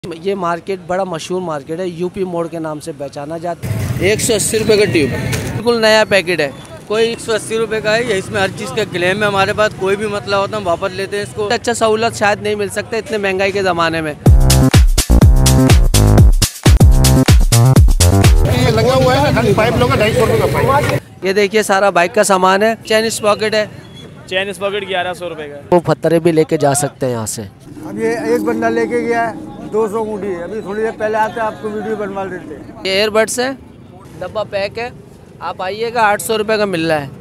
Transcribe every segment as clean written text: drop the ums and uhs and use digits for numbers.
ये मार्केट बड़ा मशहूर मार्केट है, यूपी मोड़ के नाम से पहचाना जाता है। 180 रुपये का ट्यूब, बिल्कुल नया पैकेट है। कोई 180 रुपये का है, इसमें हर चीज़ का क्लेम है हमारे पास। कोई भी मतलब होता है हम वापस लेते हैं इसको। अच्छा सहूलत शायद नहीं मिल सकता इतने महंगाई के ज़माने में। ये लगा हुआ है खाली पाइप लोग 250 रुपये का पाइप। ये देखिए सारा बाइक का सामान है। चैन पॉकेट है, चैन पॉकेट 1100 रुपये का। वो पत्थरे भी लेके जा सकते हैं यहाँ से। अब ये एक बंदा लेके गया है 200 गुंडी है। अभी थोड़ी देर पहले आते आपको वीडियो बनवा देते हैं। ये एयरबड्स है, डब्बा पैक है। आप आइएगा, 800 रुपये का मिल रहा है।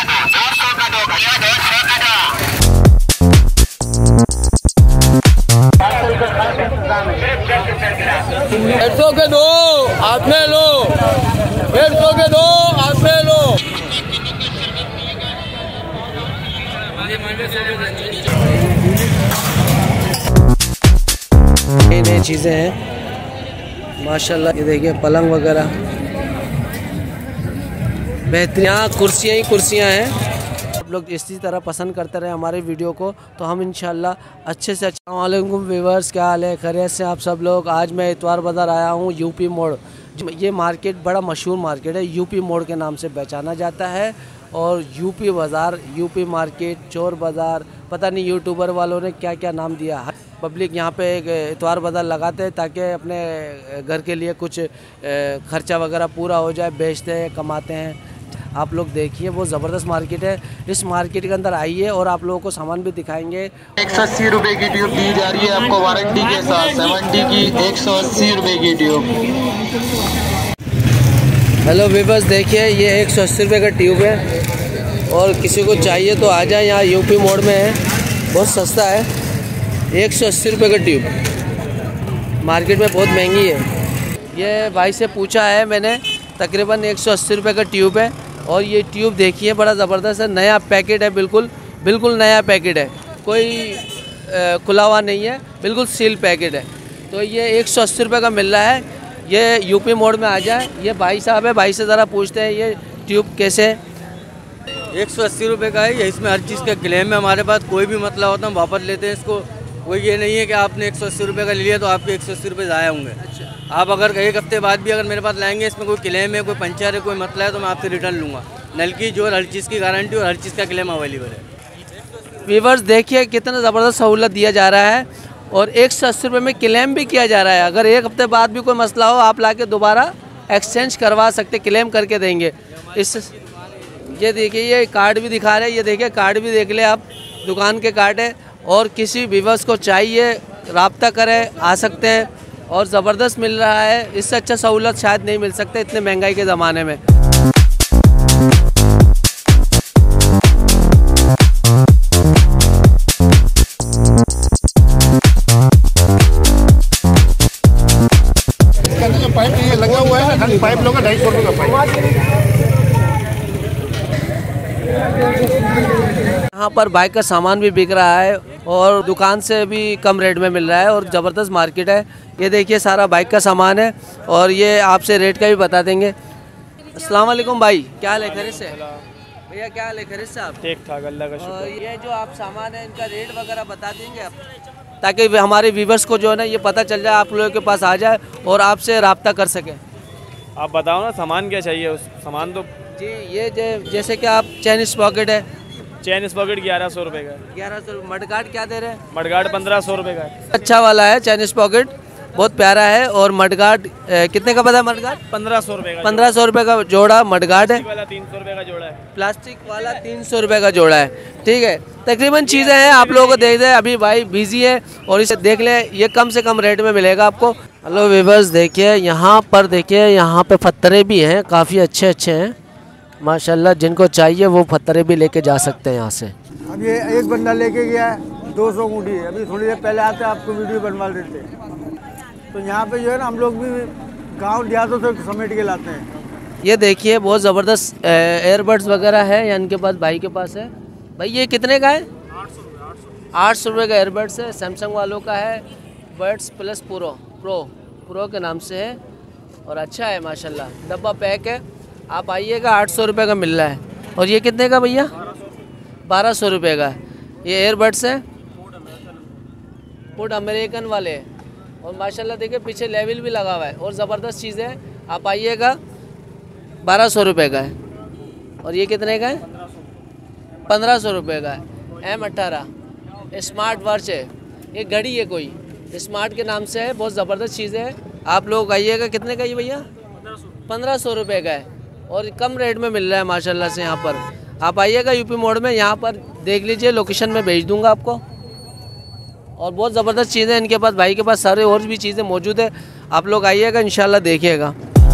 150 के दो आप में लो, 150 के दो आप में लो। नई नई चीज़ें हैं माशाल्लाह। ये देखिए पलंग वगैरह बेहतरीन। यहाँ कुर्सियाँ ही कुर्सियाँ हैं। आप लोग इसी तरह पसंद करते रहे हमारे वीडियो को, तो हम इंशाल्लाह अच्छे से। अस्सलाम वालेकुम व्यूअर्स, क्या हाल है? खैरियत से आप सब लोग? आज मैं इतवार बाज़ार आया हूँ, यूपी मोड़। ये मार्केट बड़ा मशहूर मार्केट है, यूपी मोड़ के नाम से पहचाना जाता है। और यूपी बाज़ार, यूपी मार्केट, चोर बाज़ार, पता नहीं यूट्यूबर वालों ने क्या क्या नाम दिया। पब्लिक यहाँ पे एक इतवार बाज़ार लगाते हैं ताकि अपने घर के लिए कुछ खर्चा वगैरह पूरा हो जाए, बेचते हैं, कमाते हैं। आप लोग देखिए वो ज़बरदस्त मार्केट है। इस मार्केट के अंदर आइए और आप लोगों को सामान भी दिखाएंगे। 180 रुपये की ट्यूब दी जा रही है आपको वारंटी के साथ। 70 की 180 रुपये की ट्यूब। हेलो व्यूअर्स, देखिए ये 180 रुपये का ट्यूब है और किसी को चाहिए तो आ जाए। यहाँ यूपी मोड़ में है, बहुत सस्ता है। 180 रुपये का ट्यूब मार्केट में बहुत महंगी है। ये भाई से पूछा है मैंने, तकरीबन 180 रुपये का ट्यूब है। और ये ट्यूब देखिए बड़ा ज़बरदस्त है, नया पैकेट है, बिल्कुल नया पैकेट है। कोई खुला हुआ नहीं है, बिल्कुल सील पैकेट है। तो ये 180 रुपये का मिल रहा है। ये यूपी मोड़ में आ जाए। ये भाई साहब है, भाई से ज़रा पूछते हैं ये ट्यूब कैसे है। 180 रुपये का है, इसमें हर चीज़ का क्लेम है हमारे पास। कोई भी मतलब होता है हम वापस लेते हैं इसको। कोई ये नहीं है कि आपने 180 रुपये का लिया तो आपके 180 रुपये ज़ाया होंगे। अच्छा। आप अगर एक हफ्ते बाद भी अगर मेरे पास लाएंगे, इसमें कोई क्लेम है, कोई पंचर है, कोई मतला है, तो मैं आपसे रिटर्न लूँगा। नल की जो हर चीज़ की गारंटी और हर चीज़ का क्लेम अवेलेबल है। व्यूअर्स देखिए कितना ज़बरदस्त सहूलत दिया जा रहा है और 180 रुपये में क्लेम भी किया जा रहा है। अगर एक हफ्ते बाद भी कोई मसला हो, आप लाके दोबारा एक्सचेंज करवा सकते, क्लेम करके देंगे। इस ये देखिए ये कार्ड भी दिखा रहे हैं। ये देखिए कार्ड भी देख ले आप, दुकान के कार्ड है। और किसी व्यूअर्स को चाहिए राब्ता करें, आ सकते हैं। और ज़बरदस्त मिल रहा है, इससे अच्छा सहूलत शायद नहीं मिल सकता इतने महंगाई के ज़माने में। पाइप ये लगा हुआ है खाली पाइप लोग 250 रुपये का पाइप। यहाँ पर बाइक का सामान भी बिक रहा है और दुकान से भी कम रेट में मिल रहा है और ज़बरदस्त मार्केट है। ये देखिए सारा बाइक का सामान है और ये आपसे रेट का भी बता देंगे। अस्सलाम वालेकुम भाई, क्या हाल है? खैरियत से भैया? क्या हाल है? खैरियत से आप? ठीक ठाक, अल्लाह का शुक्र। और ये जो आप सामान है इनका रेट वगैरह बता देंगे आप, ताकि हमारे व्यूवर्स को जो है ना ये पता चल जाए, आप लोगों के पास आ जाए और आपसे रब्ता कर सकें। आप बताओ ना सामान क्या चाहिए। उस सामान तो जी ये जैसे कि आप चैन पॉकेट है, चैन पॉकेट 1100 रुपये का। 1100। मडगार्ड क्या दे रहे हैं? मडगार्ड 1500 रुपये का है। अच्छा वाला है चैन पॉकेट, बहुत प्यारा है। और मडगार्ड कितने का पता है? मडगार्ड 1500 रुपये का। 1500 रुपये का जोड़ा मडगार्ड है। वाला 300 रुपये का जोड़ा है। प्लास्टिक वाला 300 रुपये का जोड़ा है। ठीक है, तकरीबन चीज़ें हैं, आप लोगों को देख दें। अभी भाई बिजी है और इसे देख ले, ये कम से कम रेट में मिलेगा आपको। हेलो व्यूअर्स, देखिए यहाँ पर, देखिए यहाँ पे पत्थरे भी हैं, काफ़ी अच्छे अच्छे हैं माशाल्लाह। जिनको चाहिए वो पत्थरे भी लेके जा सकते हैं यहाँ से। अब ये एक बंदा लेके गया है 200 गुंडी है। अभी थोड़ी देर पहले आते आपको वीडियो बनवा देते हैं। तो यहाँ पे जो है ना हम लोग भी गाँव देहातों से समेट के लाते हैं। ये देखिए बहुत ज़बरदस्त एयरबड्स वगैरह है या इनके पास, भाई के पास है। भाई ये कितने का है? 800 रुपये का एयरबड्स है। सैमसंग वालों का है, बड्स प्लस प्रो के नाम से है और अच्छा है माशाल्लाह। डब्बा पैक है, आप आइएगा। 800 रुपये का मिल रहा है। और ये कितने का भैया? 1200 रुपये का। ये एयरबड्स है, फूड अमेरिकन वाले। और माशाल्लाह देखिए पीछे लेवल भी लगा हुआ है और ज़बरदस्त चीज़ है। आप आइएगा। 1200 रुपये का है। और ये कितने का है? 1500 रुपये का है। M18 स्मार्ट वॉच है। ये घड़ी है कोई स्मार्ट के नाम से है, बहुत ज़बरदस्त चीज़ है। आप लोग आइएगा। कितने का ये भैया? 1500 रुपये का है और कम रेट में मिल रहा है माशाल्लाह से यहाँ पर। आप आइएगा यूपी मोड़ में, यहाँ पर देख लीजिए, लोकेशन में भेज दूँगा आपको। और बहुत ज़बरदस्त चीज़ें इनके पास, भाई के पास सारे और भी चीज़ें मौजूद है। आप लोग आइएगा, इंशाल्लाह देखिएगा।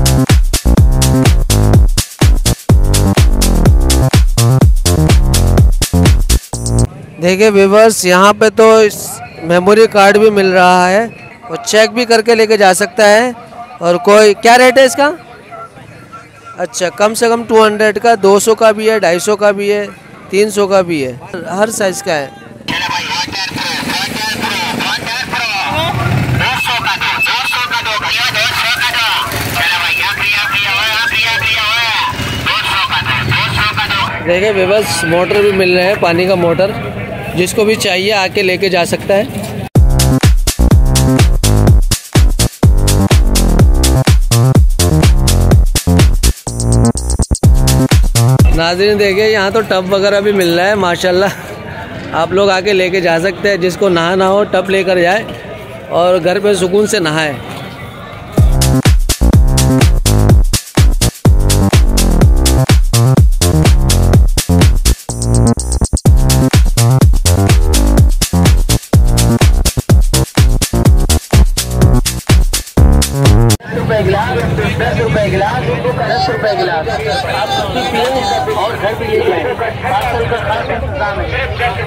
देखिए व्यूअर्स, यहाँ पे तो मेमोरी कार्ड भी मिल रहा है और चेक भी करके लेके जा सकता है। और कोई क्या रेट है इसका? अच्छा, कम से कम 200 का, 200 का भी है, 250 का भी है, 300 का भी है, हर साइज़ का है। देखिए व्यूअर्स, मोटर भी मिल रहे हैं, पानी का मोटर, जिसको भी चाहिए आके लेके जा सकता है। नाज़रीन देखिए, यहाँ तो टब वगैरह भी मिल रहा है माशाल्लाह। आप लोग आके लेके जा सकते हैं। जिसको नहाना हो टब लेकर जाए और घर पे सुकून से नहाए। गिलास 10 रुपए गिलास 10 रुपए गिलास आप कुछ पिए और घर भी ले जाए। पार्सल का खास इंतजाम है।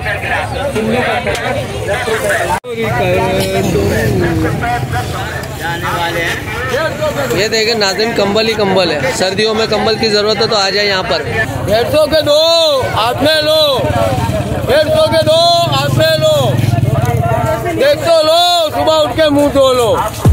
जाने वाले हैं। ये देखिए नाज़रीन, कंबल ही कंबल है। सर्दियों में कंबल की ज़रूरत है तो आ जाए यहाँ पर। 150 के दो हाथ में लो, 150 के दो हाथ में लो, देख तो लो, सुबह उठ के मुंह धो लो।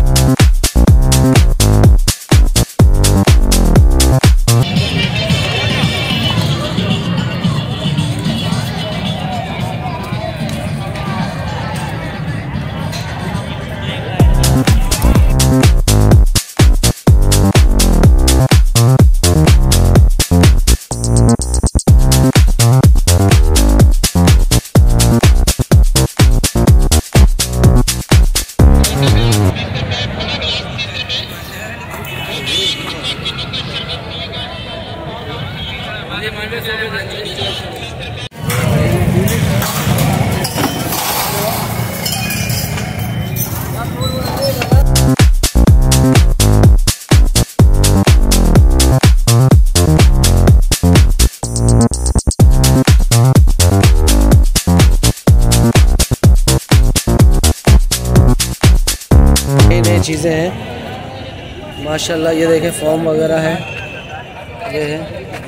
नई चीज़ें हैं माशाल्लाह। ये देखें फॉर्म वगैरह है, ये है।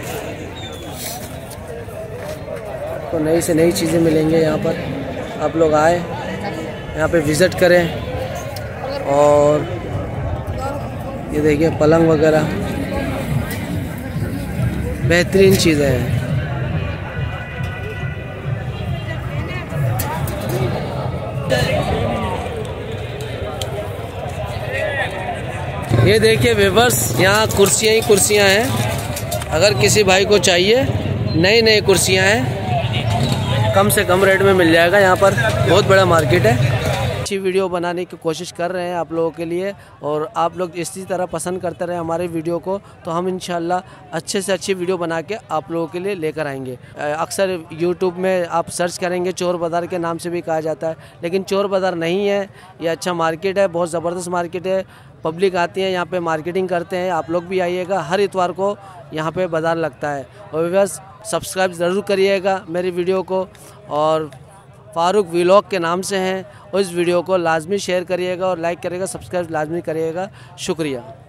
तो नई से नई चीज़ें मिलेंगे यहाँ पर। आप लोग आए, यहाँ पे विज़िट करें। और ये देखिए पलंग वगैरह, बेहतरीन चीज़ें हैं। ये देखिए व्यूअर्स, यहाँ कुर्सियाँ ही कुर्सियाँ हैं। अगर किसी भाई को चाहिए, नई नई कुर्सियाँ हैं, कम से कम रेट में मिल जाएगा। यहाँ पर बहुत बड़ा मार्केट है। अच्छी वीडियो बनाने की कोशिश कर रहे हैं आप लोगों के लिए, और आप लोग इसी तरह पसंद करते रहे हमारे वीडियो को, तो हम इंशाल्लाह अच्छे से अच्छी वीडियो बना के आप लोगों के लिए लेकर आएंगे। अक्सर यूट्यूब में आप सर्च करेंगे, चोर बाज़ार के नाम से भी कहा जाता है, लेकिन चोर बाज़ार नहीं है। ये अच्छा मार्केट है, बहुत ज़बरदस्त मार्केट है। पब्लिक आती है यहाँ पे, मार्केटिंग करते हैं। आप लोग भी आइएगा, हर इतवार को यहाँ पे बाज़ार लगता है। और बस सब्सक्राइब ज़रूर करिएगा मेरी वीडियो को, और फारूक व्लॉग के नाम से हैं। और इस वीडियो को लाजमी शेयर करिएगा और लाइक करिएगा, सब्सक्राइब लाजमी करिएगा। शुक्रिया।